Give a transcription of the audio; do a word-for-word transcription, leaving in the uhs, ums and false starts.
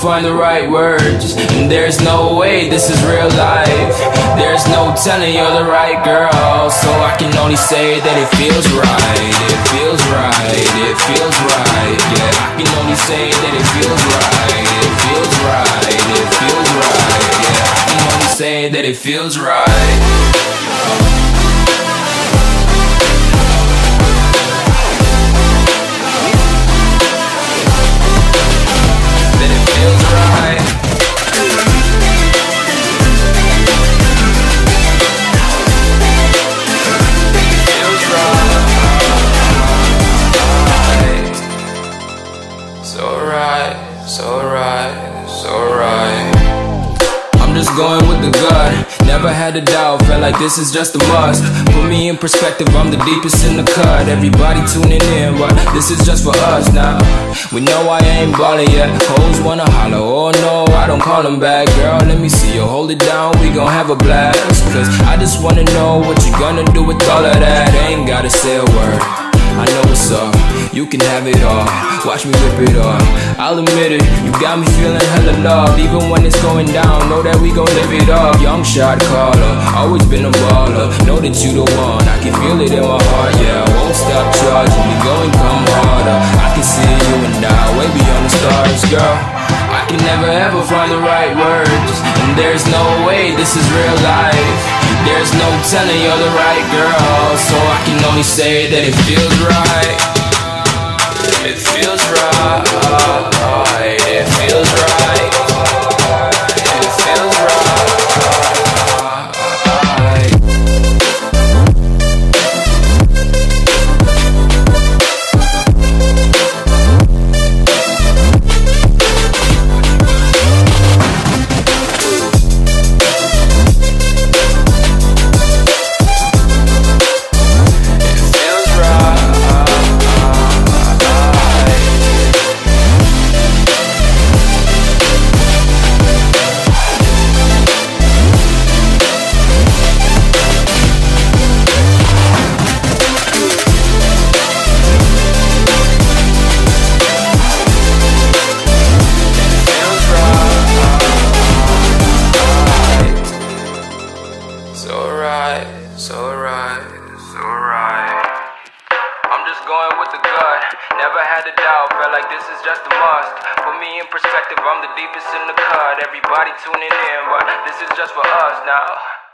find the right words, and there's no way this is real life. There's no telling you're the right girl, so I can only say that it feels right. It feels right, it feels right, yeah. I can only say that it feels right. It feels right, it feels right, yeah. I can only say that it feels right. So right, so right. I'm just going with the gut, never had a doubt, felt like this is just a must. Put me in perspective, I'm the deepest in the cut. Everybody tuning in, but this is just for us now. We know I ain't ballin' yet, hoes wanna holler, oh no, I don't call them back. Girl, let me see you hold it down, we gon' have a blast. Cause I just wanna know what you gonna do with all of that. Ain't gotta say a word, I know what's up, you can have it all. Watch me rip it off, I'll admit it, you got me feeling hella love. Even when it's going down, know that we gon' live it up. Young shot caller, always been a baller. Know that you the one, I can feel it in my heart, yeah. I won't stop charging, we going come harder. I can see you and I, way beyond the stars, girl. I can never ever find the right words, and there's no way this is real life. There's no telling you're the right girl, so I can only say that it feels right. It feels right, it feels right, it feels right. So right, so right. I'm just going with the gut, never had a doubt, felt like this is just a must. Put me in perspective, I'm the deepest in the cut. Everybody tuning in, but this is just for us now.